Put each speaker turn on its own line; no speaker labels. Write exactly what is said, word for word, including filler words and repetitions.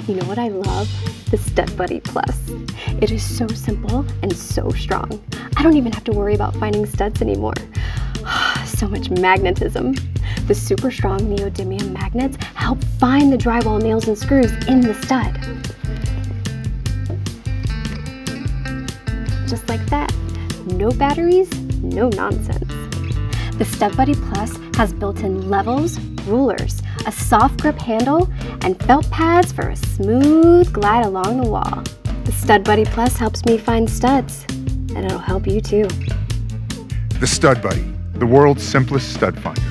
You know what I love? The StudBuddy Plus. It is so simple and so strong. I don't even have to worry about finding studs anymore. So much magnetism. The super strong neodymium magnets help find the drywall nails and screws in the stud. Just like that. No batteries, no nonsense. The StudBuddy Plus has built-in levels, rulers, a soft grip handle, and felt pads for a smooth glide along the wall. The StudBuddy Plus helps me find studs, and it'll help you too.
The StudBuddy, the world's simplest stud finder.